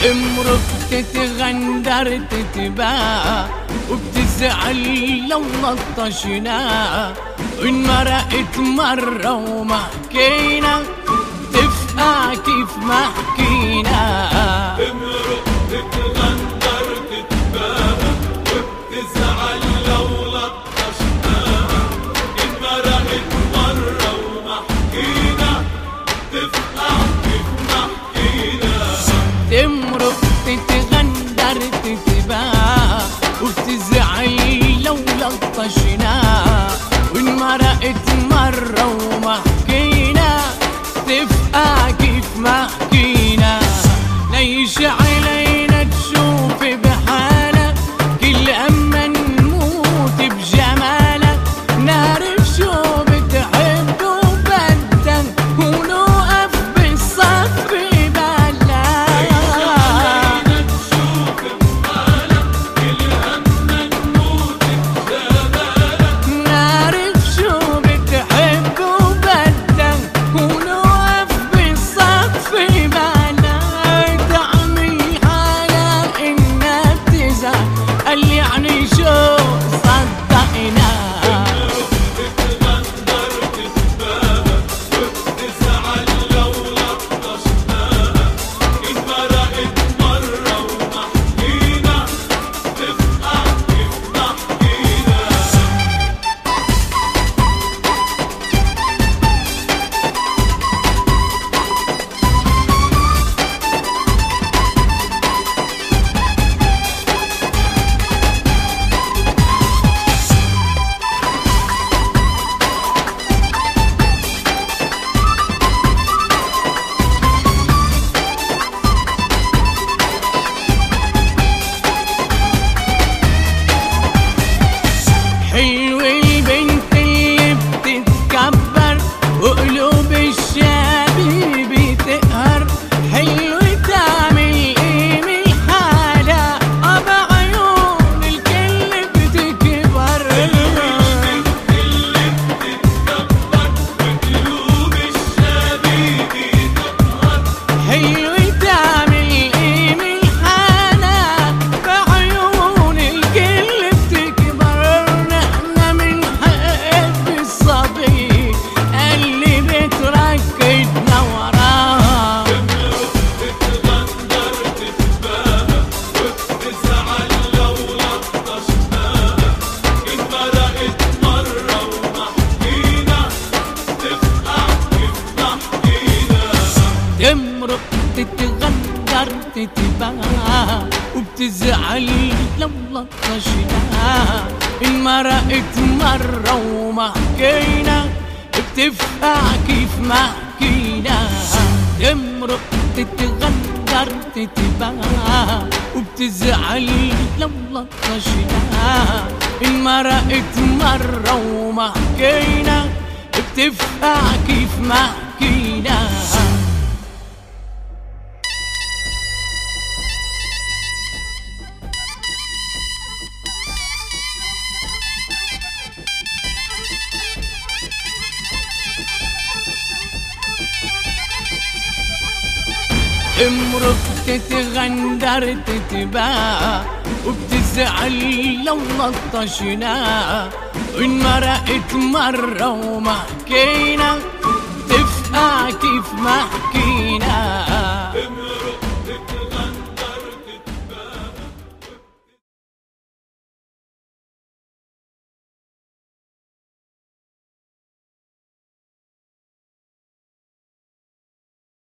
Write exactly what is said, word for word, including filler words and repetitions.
امرك تتغندر تتباع وبتزعل لو لطشنا، وإن مرقت مرة وما حكينا تفقع كيف ما حكينا. امرك تتغندر تتباع وبتزعل لو لطشنا، إن مرقت مرة وما حكينا تفقع كيف ما حكينا. تمرق تتغندر تتباع وبتزعل لو لطشنا، وإن مرقت مرة وما حكينا تفقع كيف ما حكينا. ليش علينا تشوف بحالك كل أما نموت بجمالك، نعرف شو بتحب وبدك ونوقف بالصف ببالك. ليش علينا تشوف بحالك كل أما نموت بجمالك، نعرف شو بتحب وبدك ونوقف بالصف ببالك. تعمل حالك إنك تزعل قال يعني شو صدقنا. تتغندر تتباع وبتزعل لو لطشنا، إن مرقت مرة وما حكينا تفقع كيف ما حكينا. حلوة البنت اللي بتتكبر وقلوب الشباب بتقهر، حلوة تعمل ايه من حالها ابا عيون الكل بتكبر. البنت اللي بتتكبر وقلوب الشباب بتقهر، حلوة تعمل ايه من حالها بعيون الكل بتكبر. نحنا منحب الصبي اللي بتركضنا وراها. تتغندر تتباع وبتزعل لو لطشنا، إن مرقت مرة وما حكينا تفقع كيف ما حكينا. تمرق تتغندر تتباع وبتزعل لو لطشنا، إن مرقت مرة وما حكينا بتفقع كيف ما حكينا. تمرق تتغندر تتباع وبتزعل لو لطشنا، إن مرقت مرة وما حكينا بتفقع كيف ما حكينا. امرك تتغندر تتباع وبتزعل لو لطشنا، وإن مرقت مرة وما حكينا تفقع كيف ما حكينا.